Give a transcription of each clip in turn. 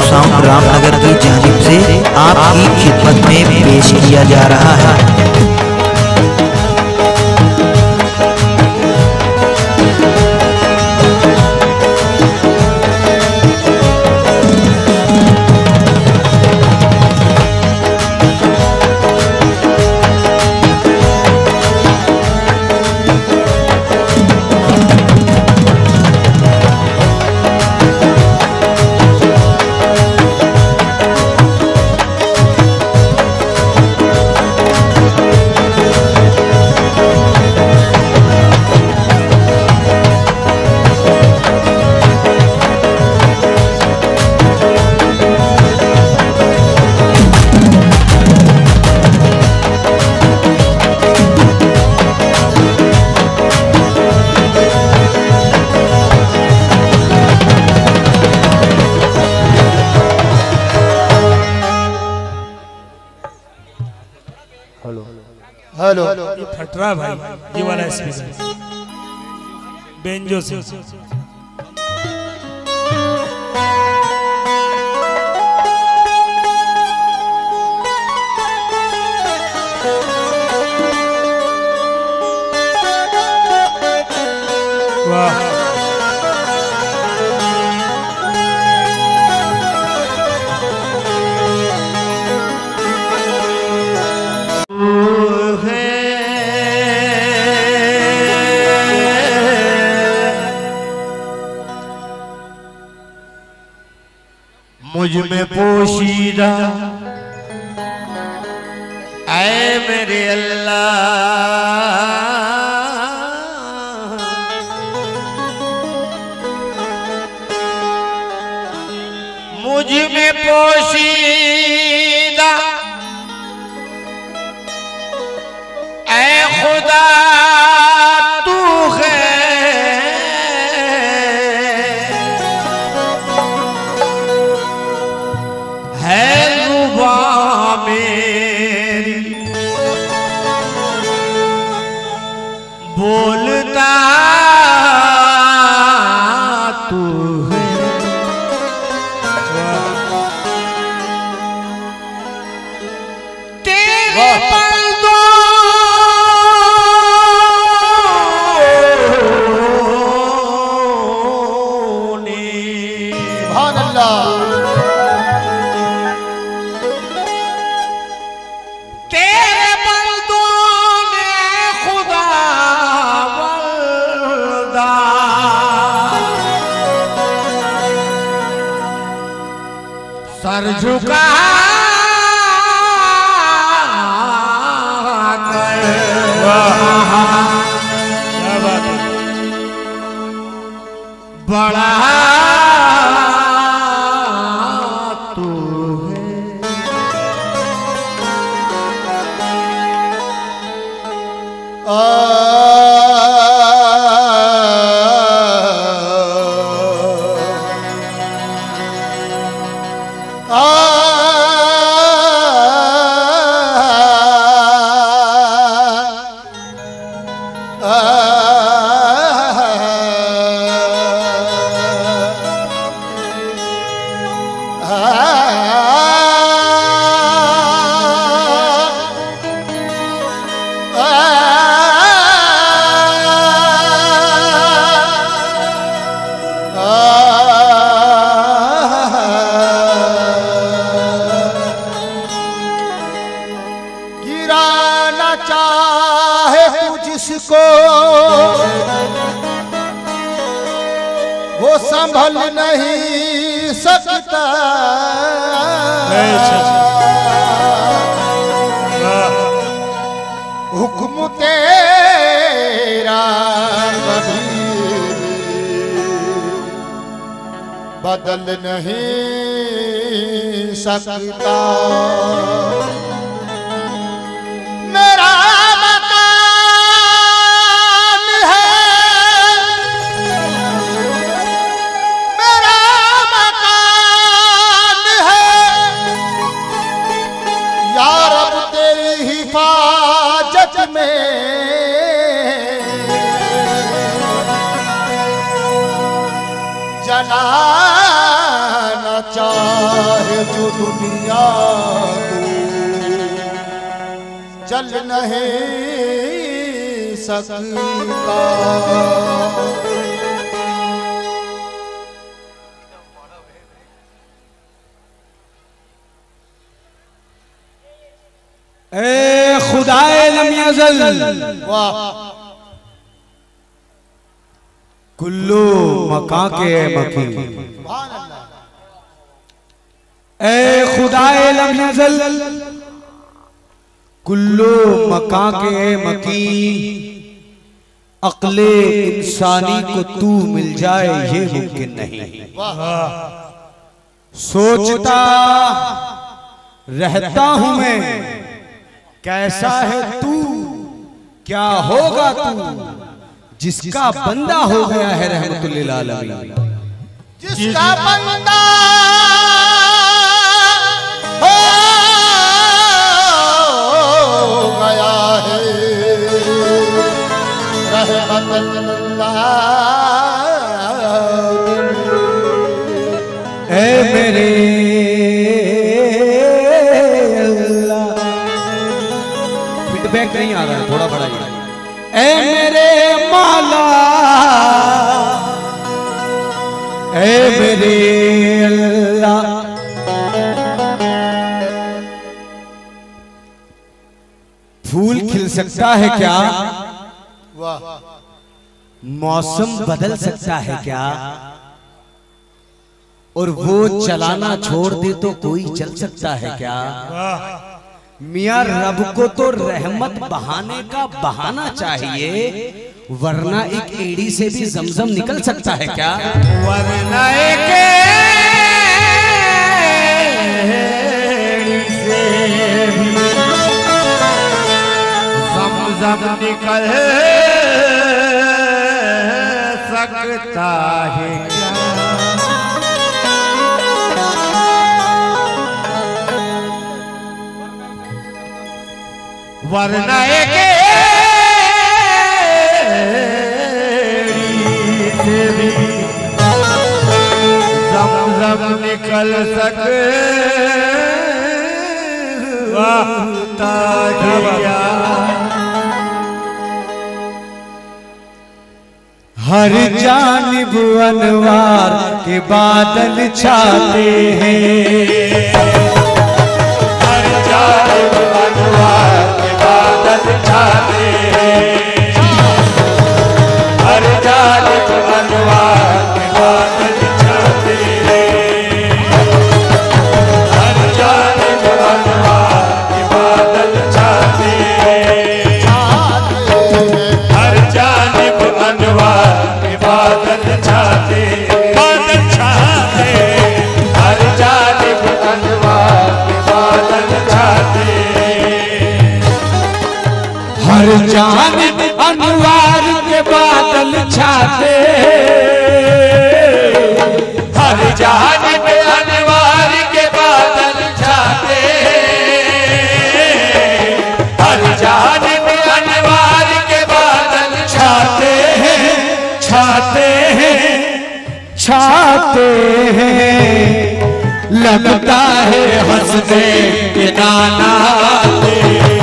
Sound Ramnagar की जानिब से आपकी खिदमत में पेश किया जा रहा है। हेलो ये फट रहा भाई, ये वाला स्पीकर बेंजो से। वाह मुझ में पोशीदा ऐ मेरे अल्लाह, मुझ में पोशीदा ऐ खुदा तू बोलता तू है, तेरे बंदों ने सुभान अल्लाह, तेरे बंदों ने खुदा सर झुका कर बड़ा तू है। गिराना चाहे तू जिसको वो संभल नहीं सकता, हुक्म तेरा कभी बदल नहीं सकता। मेरा मकान है, मेरा मकान है, या रब तेरी हिफाजत में जलाना चाह है जो दुनिया को चल नहीं सकता। ए खुदाए लम यज़ल वाह कुल्लू मका के मकी। सुभान अल्लाह। ए खुदाए लम यज़ल कुल्लू मका के मकी। अक्ले इंसानी को तू मिल जाए ये मुमकिन नहीं। सोचता रहता हूं मैं कैसा है तू, क्या होगा तू जिसका बंदा हो गया है रहमतुल्लिल आलमीन। जिसका बंदा हो गया है रहमतुल्लिल आलमीन। ए मेरे फीडबैक नहीं आ रहा है, थोड़ा बड़ा ही। ए मेरे मौला ए मेरे अल्लाह। फूल खिल सकता है क्या, वाह मौसम बदल सकता है क्या, और वो चलाना छोड़ दे तो कोई चल सकता है क्या। मियां रब को तो रहमत बहाने का बहाना चाहिए, वरना एक एड़ी से भी जमजम निकल सकता है क्या। वरना एक एड़ी से भी जमजम निकल सकता है क्या। वरना एक एड़ी से भी जमजम निकल सकता है क्या। हर जानिब अनवार के बादल छाते हैं, हर जानिब अनवार के बादल छाते हैं, हर जानिब अनवार के बादल छाते हैं, हर जानिब अनवार के बादल छाते हैं, हर जानिब अनवार के बादल छाते बादल छाते, हर जानिब अनवार के बादल छाते, हर जानिब अनवार के बादल छाते, हर जानिब अनवार के बादल छाते, हर जानिब अनवार के बादल छाते हैं, छाते हैं छाते हैं। लगता है हंसने के नाना आते,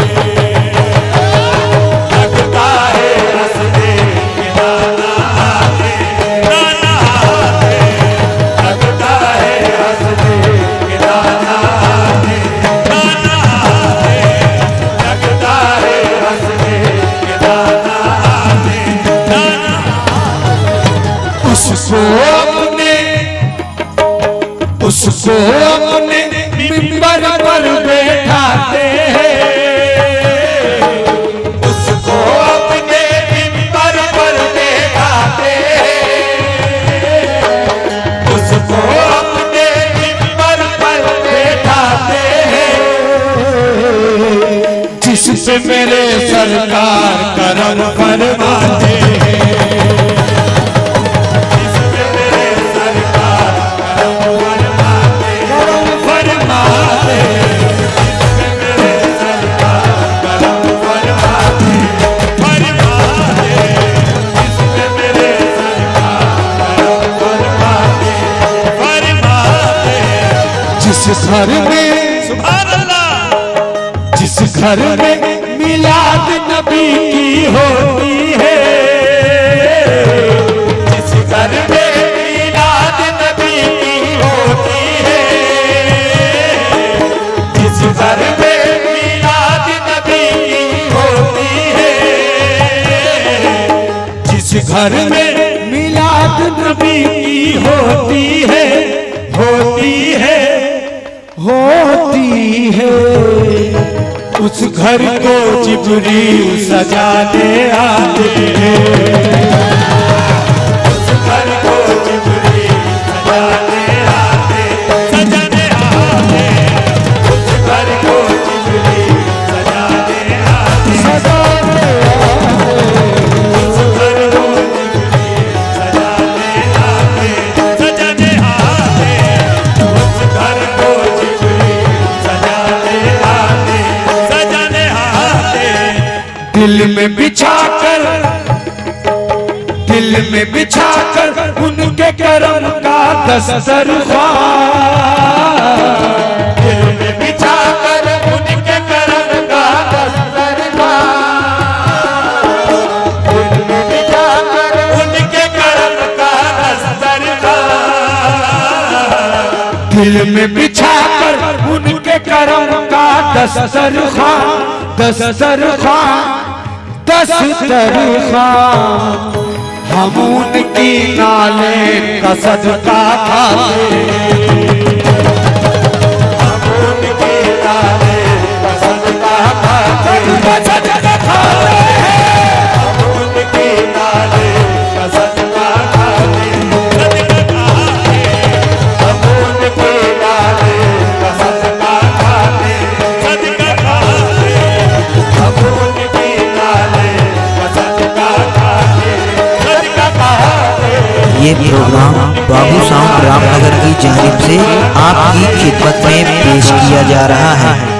लगता है हंसने के नाना आते, नाना आते, लगता है हंसने के नाना आते, नाना आते, लगता है हंसने के नाना आते, नाना उसको अपने मिंबर पर बैठाते हैं, उसको अपने मिंबर पर बैठाते, उसको अपने मिंबर पर बैठाते हैं, जिससे मेरे सरकार करम फरमाते हैं। जिसमें मेरे सरकार करम फरमाते, जिसमें मेरे सरकार करम फरमाते, जिसमें मेरे सरकार करम फरमाते, जिस घर में सुभान अल्लाह, जिस घर में मिलाद नबी की होती है, जिस घर में मिलाद नबी की होती है, जिस घर में मिलाद नबी की होती है, जिस घर में मिलाद नबी की होती है, होती है, होती है, उस घर को जिब्रील सजाने आते हैं, उस घर को जिब्रील सजाने आते, सजाने आते, उस घर को जिब्रील सजाने आते, सजाने आते, उस घर को जिब्रील सजाने आते, सजाने आते, उस घर को जिब्रील सजाने आते, सजाने आते। दिल में बिछाकर, दिल में बिछाकर उनके करम का दस्तरखान, दिल में बिछाकर उनके करम का दस्तरखान, दिल में बिछाकर उनके करम का दस्तरखान, दिल में बिछाकर उनके करम का दस्तरखान, दस्तरखान, दस्तरखान, हम उनकी नाले का सदका खाते, हम उनकी नाले का सदका खाते, सदका खाते, हम उनकी नाले का सदका खाते, सदका खाते, हम उनकी नाले का सदका खाते, सदका खाते, हम उनकी नाले का सदका खाते, सदका खाते। ये प्रोग्राम बाबू साउंड रामनगर की जानिब से आपकी खिदमत में पेश किया जा रहा है।